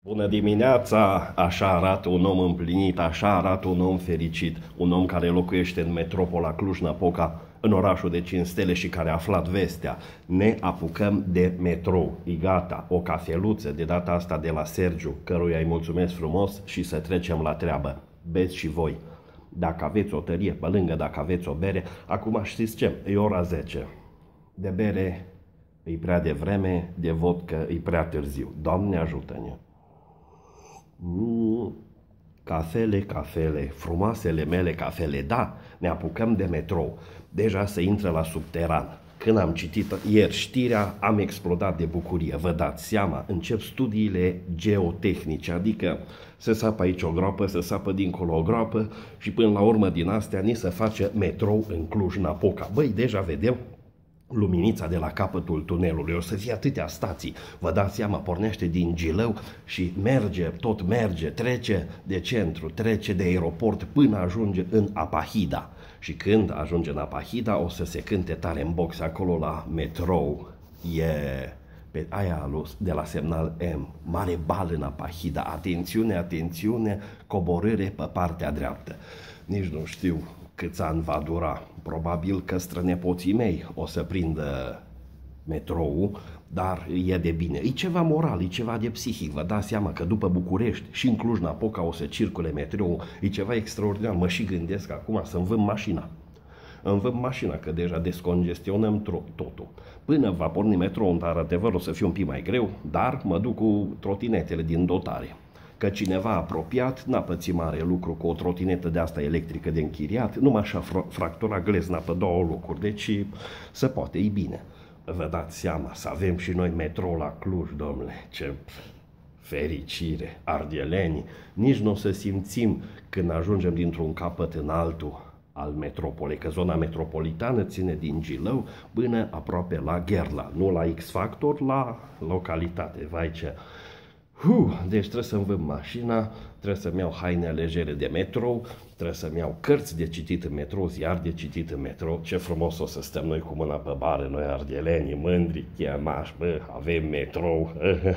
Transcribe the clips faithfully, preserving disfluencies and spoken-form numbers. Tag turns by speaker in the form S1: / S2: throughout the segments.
S1: Bună dimineața! Așa arată un om împlinit, așa arată un om fericit, un om care locuiește în metropola Cluj-Napoca, în orașul de cinci stele și care a aflat vestea. Ne apucăm de metrou. E gata, o cafeluță, de data asta de la Sergiu, căruia îi mulțumesc frumos și să trecem la treabă. Beți și voi. Dacă aveți o tărie pe lângă, dacă aveți o bere, acum știți ce? E ora zece. De bere e prea devreme, de vodcă e prea târziu. Doamne ajută-ne! Mm, cafele, cafele, frumoasele mele cafele, da, ne apucăm de metrou. Deja se intră la subteran. Când am citit ieri știrea, am explodat de bucurie. Vă dați seama, încep studiile geotehnice, adică se sapă aici o groapă, se sapă dincolo o groapă și până la urmă din astea ni se face metrou în Cluj-Napoca. Băi, deja vedem luminița de la capătul tunelului, o să fie atâtea stații, vă dați seama, pornește din Gilău și merge, tot merge, trece de centru, trece de aeroport până ajunge în Apahida. Și când ajunge în Apahida o să se cânte tare în box acolo la metrou, e pe aia de la semnal M, mare bal în Apahida, atențiune, atențiune, coborâre pe partea dreaptă. Nici nu știu câți ani va dura. Probabil că strănepoții mei o să prindă metrou, dar e de bine. E ceva moral, e ceva de psihic. Vă dați seama că după București și în Cluj-Napoca o să circule metrou. E ceva extraordinar. Mă și gândesc acum să-mi vând mașina. Îmi vând mașina, că deja descongestionăm totul. Până va porni metrou, într-adevăr, o să fie un pic mai greu, dar mă duc cu trotinetele din dotare. Că cineva apropiat n-a pățit mare lucru cu o trotinetă de asta electrică de închiriat, numai așa fractura glezna pe două locuri, deci se poate, e bine. Vă dați seama, să avem și noi metrou la Cluj, domnule, ce fericire, ardielenii, nici nu o să simțim când ajungem dintr-un capăt în altul al metropolei, că zona metropolitană ține din Gilău până aproape la Gherla, nu la X-Factor, la localitate, vai ce... Uh, deci trebuie să-mi vând mașina, trebuie să-mi iau haine legere de metrou, trebuie să-mi iau cărți de citit în metrou, ziar de citit în metrou. Ce frumos o să stăm noi cu mâna pe bară, noi ardielenii, mândri, chemași, bă, avem metrou.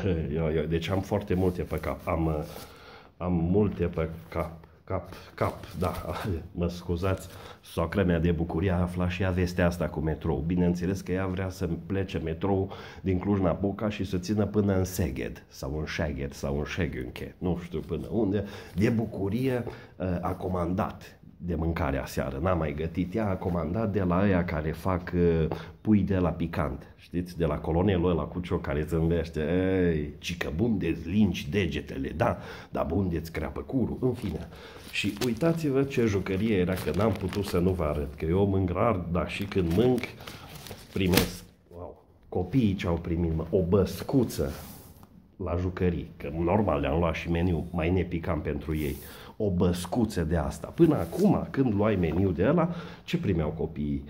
S1: Deci am foarte multe pe cap, am, am multe pe cap. Cap, cap, da, mă scuzați, socra mea de bucurie a aflat și ea vestea asta cu metrou. Bineînțeles că ea vrea să plece metrou din Cluj-Napoca și să țină până în Szeged, sau în Szeged, sau în Szegünke, nu știu până unde. De bucurie a comandat de mâncarea seară, n-a mai gătit, ea a comandat de la ăia care fac pui de la picant, știți, de la colonelul ăla cu cioc care zâmbește, ei, cică bun de-ți lingi degetele, da, dar bun de-ți creapă curul, în fine. Și uitați-vă ce jucărie era, că n-am putut să nu vă arăt, că eu mânc rar, dar și când mânc, primesc, wow, copiii ce au primit, mă, o băscuță la jucării, că normal le-am luat și meniu mai nepicant pentru ei, o băscuță de asta. Până acum, când luai meniu de ăla, ce primeau copiii?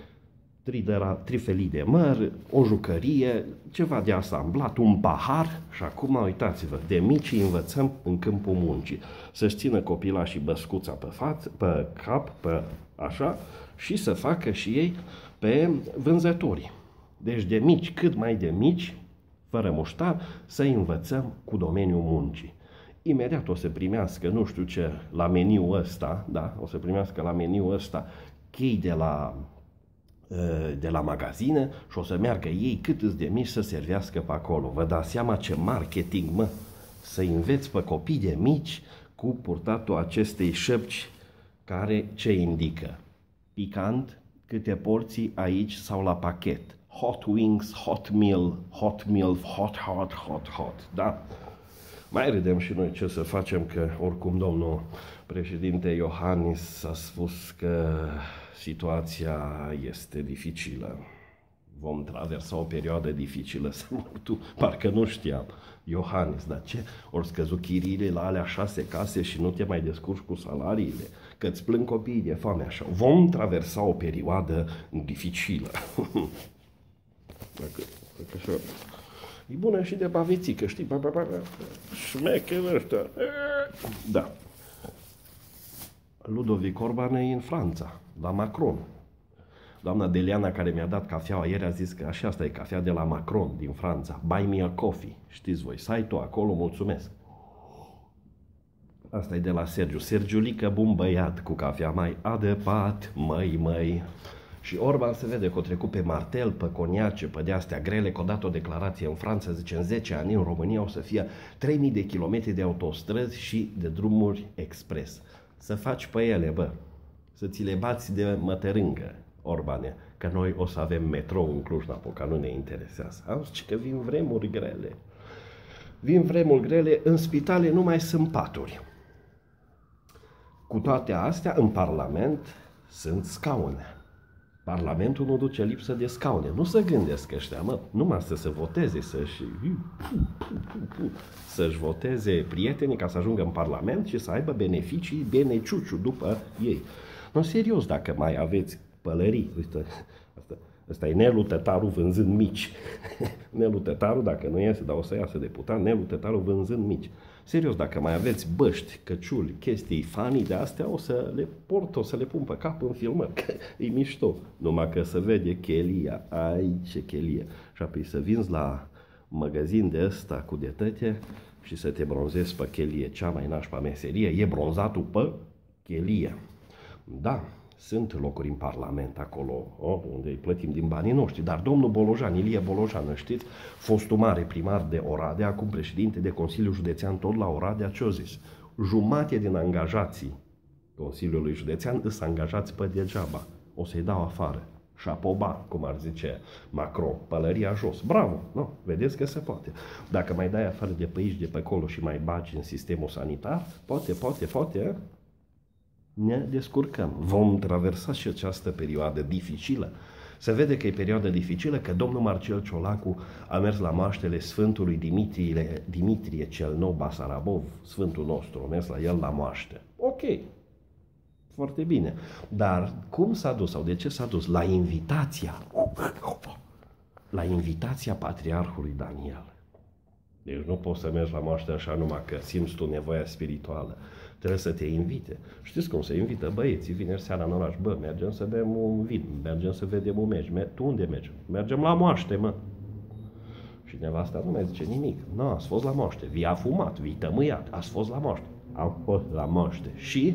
S1: Trifelii de măr, o jucărie, ceva de asamblat, un pahar și acum, uitați-vă, de mici învățăm în câmpul muncii. Să-și țină copilașii băscuța pe față, pe cap, pe așa, și să facă și ei pe vânzători. Deci de mici, cât mai de mici, fără muștar, să învățăm cu domeniul muncii. Imediat o să primească, nu știu ce, la meniul ăsta, da, o să primească la meniul ăsta chei de la, de la magazine și o să meargă ei cât îți de mici să servească pe acolo. Vă dați seama ce marketing, mă, să înveți pe copii de mici cu purtatul acestei șăpci care ce indică? Picant, câte porții aici sau la pachet. Hot wings, hot meal, hot meal, hot, hot, hot, hot, da? Mai râdem și noi ce să facem, că oricum domnul președinte Iohannis a spus că situația este dificilă. Vom traversa o perioadă dificilă, să mă tu, parcă nu știam. Iohannis, dar ce? Ori scăzut chiriile la alea șase case și nu te mai descurci cu salariile? Că-ți plâng copiii de foame așa. Vom traversa o perioadă dificilă. Dacă, dacă așa... E bună și de bavețică, știi? Ba, ba, ba, șmecheră ăștia. Da. Ludovic Orban e în Franța, la Macron. Doamna Deliana, care mi-a dat cafeaua ieri, a zis că așa asta e cafea de la Macron, din Franța. Buy me a coffee. Știți voi, site-ul acolo, mulțumesc. Asta e de la Sergiu. Sergiulică, bun băiat, cu cafea mai adăpat, măi, măi. Și Orban se vede că a trecut pe martel, pe coniace, pe de-astea grele, că a dat o declarație în Franța, zice, în zece ani în România o să fie trei mii de kilometri de autostrăzi și de drumuri expres. Să faci pe ele, bă, să ți le bați de mătărângă, Orbane, că noi o să avem metrou în Cluj-Napoca, nu ne interesează. Auzi, că vin vremuri grele. Vin vremuri grele, în spitale nu mai sunt paturi. Cu toate astea, în Parlament sunt scaune. Parlamentul nu duce lipsă de scaune. Nu se gândesc ăștia, mă, numai să se voteze, să-și, să-și voteze prietenii ca să ajungă în Parlament și să aibă beneficii beneciuciu după ei. Nu, serios, dacă mai aveți pălării, uite, asta, asta e Nelu Tătaru vânzând mici. Nelu Tătaru, dacă nu iese, dar o să iasă deputat, Nelu Tătaru vânzând mici. Serios, dacă mai aveți băști, căciuli, chestii, fanii de astea, o să le port, o să le pun pe cap în filmări, că e mișto. Numai că se vede chelia, ai ce chelie. Și apoi să vinzi la magazin de ăsta cu detăte și să te bronzezi pe chelie, cea mai nașpa meserie, e bronzatul pe chelie. Da, sunt locuri în Parlament acolo, oh, unde îi plătim din banii noștri, dar domnul Bolojan, Ilie Bolojan, știți, fostul mare primar de Oradea, acum președinte de Consiliul Județean tot la Oradea, ce-o zis? Jumate din angajații Consiliului Județean îs angajați pe degeaba, o să-i dau afară. Șapoba, cum ar zice Macron, pălăria jos. Bravo, nu? Vedeți că se poate. Dacă mai dai afară de pe aici, de pe acolo și mai bagi în sistemul sanitar, poate, poate, poate, ne descurcăm. Vom traversa și această perioadă dificilă. Se vede că e perioadă dificilă, că domnul Marcel Ciolacu a mers la moaștele Sfântului Dimitrie, Dimitrie cel Nou Basarabov, Sfântul nostru, a mers la el la moaște. Ok, foarte bine. Dar cum s-a dus sau de ce s-a dus? La invitația, la invitația Patriarhului Daniel. Deci nu poți să mergi la moaște așa numai că simți tu nevoia spirituală. Trebuie să te invite. Știți cum se invită băieții, vineri seara în oraș, bă, mergem să bem un vin, mergem să vedem un meci. Tu unde mergem? Mergem la moaște, mă. Și nevasta nu mai zice nimic. Nu, ați fost la moaște, vi a fumat, vi tămâiat, ați fost la moaște. Am fost la moaște. Și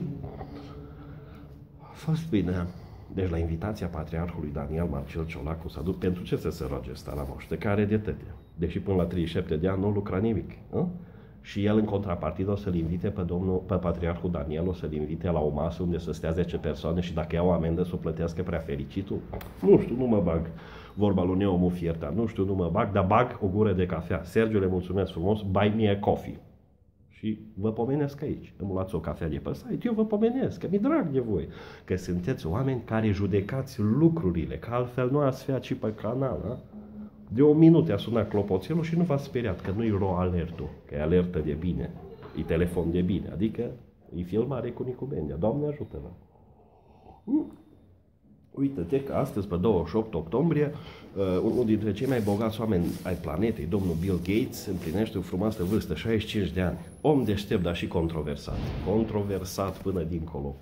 S1: a fost bine. Deci la invitația Patriarhului Daniel Marcel Ciolacu s-a dus. Pentru ce să se roage ăsta la moaște? Care de tăte? Deși până la treizeci și șapte de ani nu lucra nimic. Hă? Și el în contrapartidă o să-l invite pe domnul, pe Patriarhul Daniel, o să-l invite la o masă unde să stea zece persoane și dacă iau o amendă să o plătească prea fericitul. Nu știu, nu mă bag. Vorba lui Neomu Fierta, nu știu, nu mă bag, dar bag o gură de cafea. Sergiu, le mulțumesc frumos, buy me a coffee. Și vă pomenesc aici. Îmi luați o cafea de pe site, eu vă pomenesc, că mi-e drag de voi. Că sunteți oameni care judecați lucrurile, că altfel nu ați fi aici pe canal, a? De o minut a sunat clopoțelul și nu v-ați speriat, că nu-i ro alertul, că e alertă de bine, e telefon de bine, adică e filmare cu Nicu Bendea. Doamne ajută-vă! Mm. Uite-te că astăzi, pe douăzeci și opt octombrie, uh, unul dintre cei mai bogați oameni ai planetei, domnul Bill Gates, împlinește o frumoasă vârstă, șaizeci și cinci de ani. Om deștept, dar și controversat. Controversat până dincolo.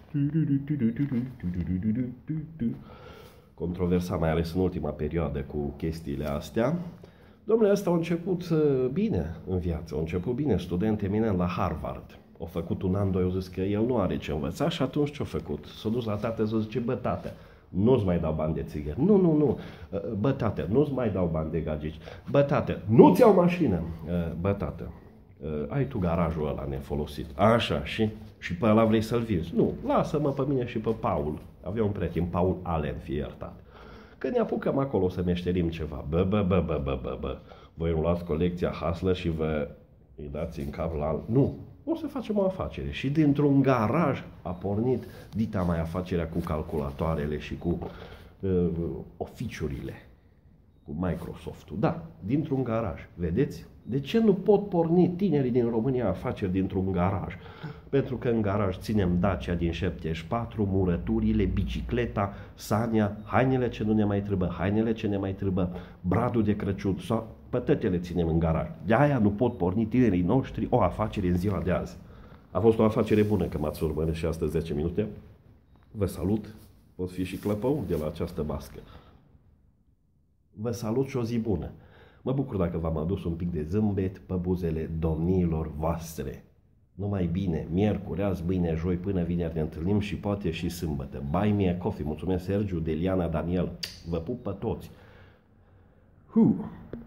S1: Controversat, mai ales în ultima perioadă cu chestiile astea. Domnule, ăsta a început bine în viață, a început bine, student eminent la Harvard. A făcut un an, doi, a zis că el nu are ce învăța și atunci ce a făcut? S-a dus la tată și a zis, bă, tată, nu-ți mai dau bani de țigări. Nu, nu, nu. Bă, tată, nu-ți mai dau bani de gagici. Bă, tată, nu-ți iau mașină. Bă, tată, ai tu garajul ăla nefolosit. Așa, și? Și pe ăla vrei să-l vinzi? Nu, lasă-mă pe mine și pe Paul. Avea un prieten, Paul Allen, fie iertat. Că ne apucăm acolo să meșterim ceva. Bă, bă, bă, bă, bă, bă, bă. Voi îmi luați colecția Hassler și vă îi dați în cap la alt. Nu, o să facem o afacere. Și dintr-un garaj a pornit dita mai afacerea cu calculatoarele și cu uh, oficiurile, cu Microsoft-ul. Da, dintr-un garaj. Vedeți? De ce nu pot porni tinerii din România afaceri dintr-un garaj? Pentru că în garaj ținem Dacia din șaptezeci și patru, murăturile, bicicleta, sania, hainele ce nu ne mai trebuie, hainele ce ne mai trebuie, bradul de Crăciun, sau pătătele ținem în garaj. De aia nu pot porni tinerii noștri o afacere în ziua de azi. A fost o afacere bună că m-ați urmărit și astăzi zece minute. Vă salut, pot fi și clăpău de la această bască. Vă salut și o zi bună. Mă bucur dacă v-am adus un pic de zâmbet pe buzele domniilor voastre. Numai bine, miercuri, azi, mâine, joi, până vineri ne întâlnim și poate și sâmbătă. Buy me a coffee. Mulțumesc, Sergiu, Deliana, Daniel. Vă pup pe toți. Hu.